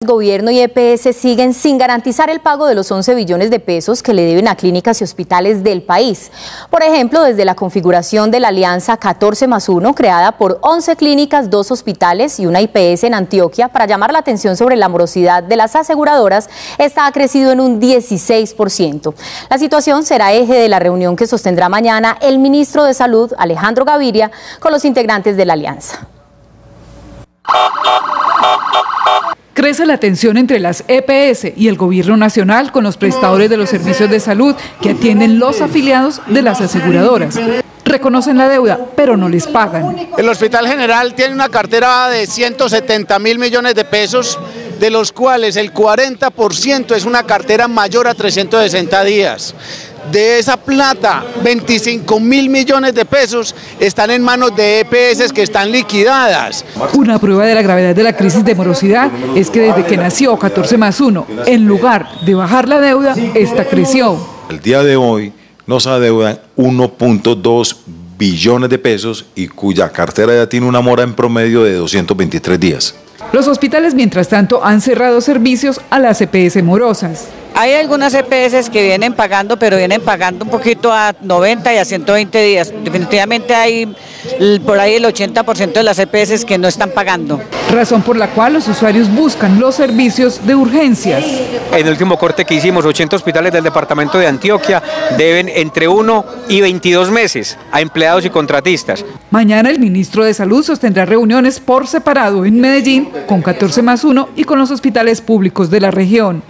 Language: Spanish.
gobierno y EPS siguen sin garantizar el pago de los 11 billones de pesos que le deben a clínicas y hospitales del país. Por ejemplo, desde la configuración de la alianza 14+1, creada por 11 clínicas, 2 hospitales y una IPS en Antioquia, para llamar la atención sobre la morosidad de las aseguradoras, esta ha crecido en un 16%. La situación será eje de la reunión que sostendrá mañana el ministro de Salud, Alejandro Gaviria, con los integrantes de la alianza. Crece la tensión entre las EPS y el gobierno nacional con los prestadores de los servicios de salud que atienden los afiliados de las aseguradoras. Reconocen la deuda, pero no les pagan. El Hospital General tiene una cartera de 170.000 millones de pesos, de los cuales el 40% es una cartera mayor a 360 días. De esa plata, 25.000 millones de pesos están en manos de EPS que están liquidadas. Una prueba de la gravedad de la crisis de morosidad es que desde que nació 14+1, en lugar de bajar la deuda, esta creció. El día de hoy nos adeudan 1.2 billones de pesos y cuya cartera ya tiene una mora en promedio de 223 días. Los hospitales, mientras tanto, han cerrado servicios a las EPS morosas. Hay algunas EPS que vienen pagando, pero vienen pagando un poquito a 90 y a 120 días. Definitivamente hay por ahí el 80% de las EPS que no están pagando. Razón por la cual los usuarios buscan los servicios de urgencias. En el último corte que hicimos, 80 hospitales del departamento de Antioquia deben entre 1 y 22 meses a empleados y contratistas. Mañana el ministro de Salud sostendrá reuniones por separado en Medellín con 14+1 y con los hospitales públicos de la región.